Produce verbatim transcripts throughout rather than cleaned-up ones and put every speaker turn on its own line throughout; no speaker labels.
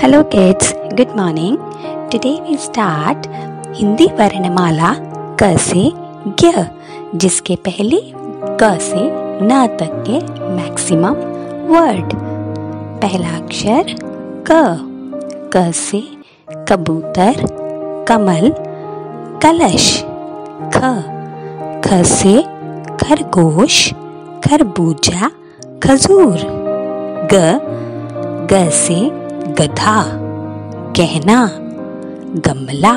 Hello kids, good morning. Today we start Hindi वर्णमाला क से ज्ञ, जिसके पहले क से न तक के मैक्सिमम वर्ड। पहला अक्षर क। क से कबूतर, कमल, कलश। ख। ख से खरगोश, खरबूजा, खजूर। ग। ग से गधा, गहना, गमला।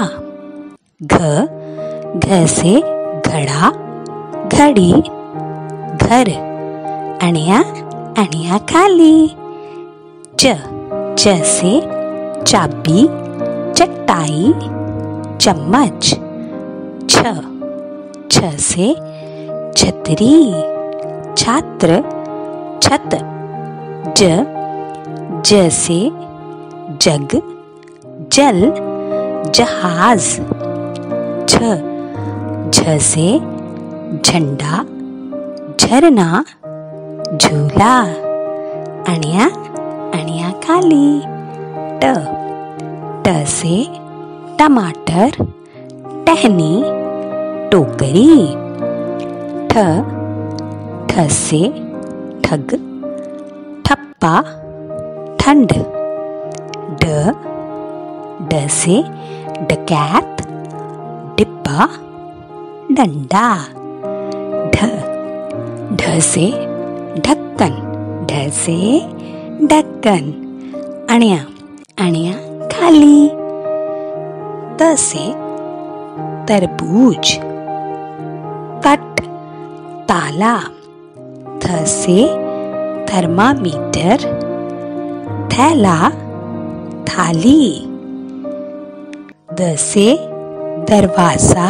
घ। घ से घड़ा, घड़ी, घर। अण्या, अण्या खाली। च। च से चाबी, चटाई, चम्मच। छ। छ से छतरी, छात्र, छत। ज। ज से जग, जल, जहाज। झ। झ से झंडा, झरना, झूला। अण्या, अण्या खाली। ट। ट से टमाटर, टहनी, टोकरी। ठ। ठ से ठग, ठप्पा, ठंड। ड। ड से डकैत, डिब्बा, डंडा। ढ। ढ से ढक्कन, ढ से ढक्कन। अण्या, अण्या खाली। त से तरबूज, तट, ताला। थ से थर्मामीटर, थैला, थाली। द से दरवाजा,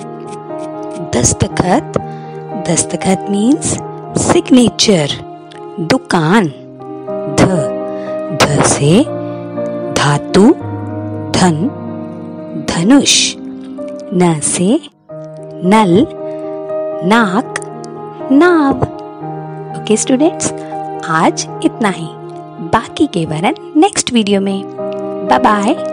दस्तखत, दस्तखत मीन्स सिग्नेचर, दुकान। ध। ध से धातु, धन, धनुष। न से नल, नाक, नाव। ओके स्टूडेंट्स, आज इतना ही। बाकी के वर्ण नेक्स्ट वीडियो में। Bye bye.